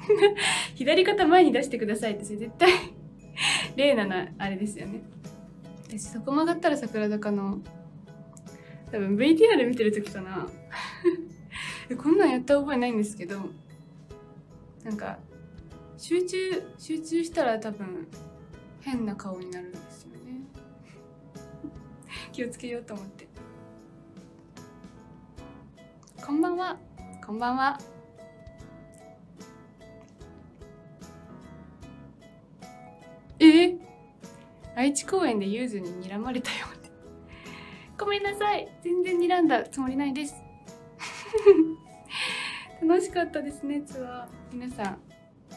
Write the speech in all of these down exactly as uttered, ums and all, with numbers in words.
左肩前に出してくださいって絶対例ななあれですよね。私そこ曲がったら桜坂の多分 ブイティーアール 見てる時かなこんなんやった覚えないんですけど、なんか集中集中したら多分変な顔になるんですよね気をつけようと思って。こんばんは。こんばんは。えー、愛知公園でユーズに睨まれたよってごめんなさい、全然睨んだつもりないです楽しかったですね、ツアー。皆さん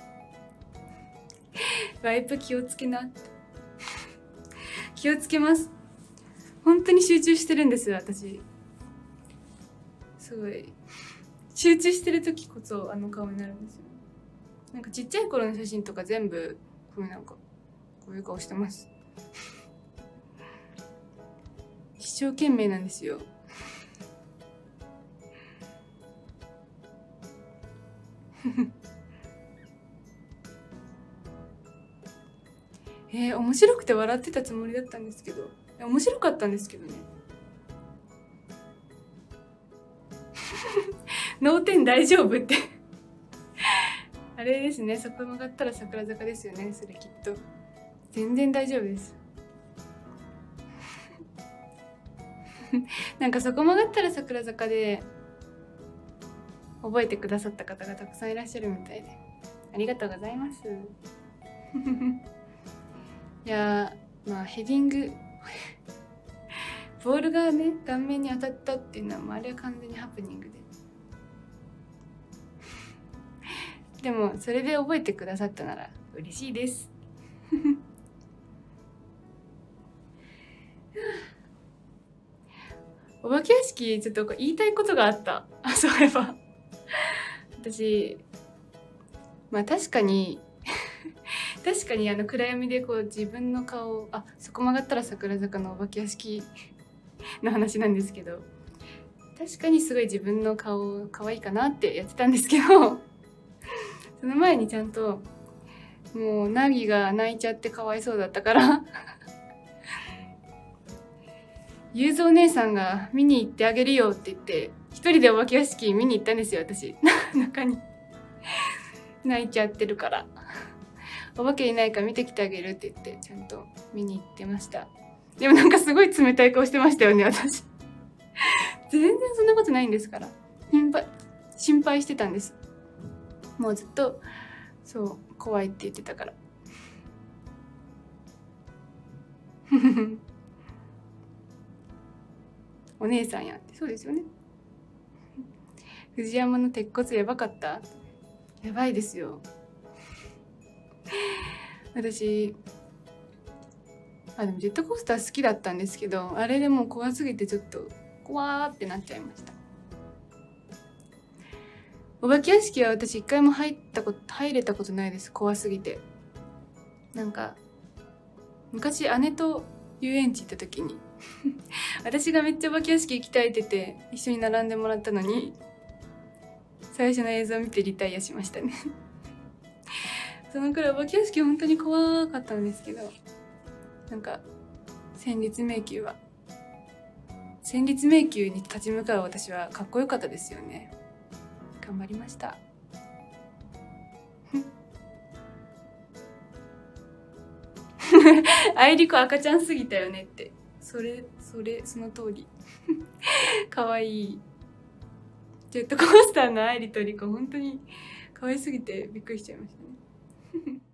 ワイプ気をつけな気をつけます。本当に集中してるんです、私。すごい集中してる時こそあの顔になるんですよ。なんかちっちゃい頃の写真とか全部こういうなんかこういう顔してます一生懸命なんですよえー、面白くて笑ってたつもりだったんですけど、面白かったんですけどね脳天大丈夫ってあれですね、そこ曲がったら桜坂ですよね、それきっと。全然大丈夫ですなんかそこ曲がったら桜坂で覚えてくださった方がたくさんいらっしゃるみたいで、ありがとうございますいやー、まあヘディングボールがね顔面に当たったっていうのは、まあ、あれは完全にハプニングででもそれで覚えてくださったなら嬉しいですお化け屋敷ちょっと言いたいことがあった。あ、そういえば私まあ確かに確かにあの暗闇でこう自分の顔を、あ、そこ曲がったら桜坂のお化け屋敷の話なんですけど、確かにすごい自分の顔可愛いかなってやってたんですけどその前にちゃんともうナギが泣いちゃってかわいそうだったからゆうぞお姉さんが見に行ってあげるよって言って一人でお化け屋敷見に行ったんですよ、私中に泣いちゃってるからお化けいないか見てきてあげるって言ってちゃんと見に行ってました。でもなんかすごい冷たい顔してましたよね、私全然そんなことないんですから。心配心配してたんです。もうずっとそう怖いって言ってたからお姉さんやって。そうですよね。藤山の鉄骨やばかった。やばいですよ私。あ、でもジェットコースター好きだったんですけど、あれでもう怖すぎてちょっと怖ーってなっちゃいました。お化け屋敷は私一回も入ったこと入れたことないです、怖すぎて。なんか昔姉と遊園地行った時に私がめっちゃお化け屋敷行きたいって言って一緒に並んでもらったのに、最初の映像を見てリタイアしましたねそのくらいお化け屋敷本当に怖かったんですけど、なんか戦慄迷宮は戦慄迷宮に立ち向かう私はかっこよかったですよね。頑張りました愛理子赤ちゃんすぎたよねって。それそれその通りかわいい。ジェットコースターの愛理とリコ本当に可愛すぎてびっくりしちゃいましたね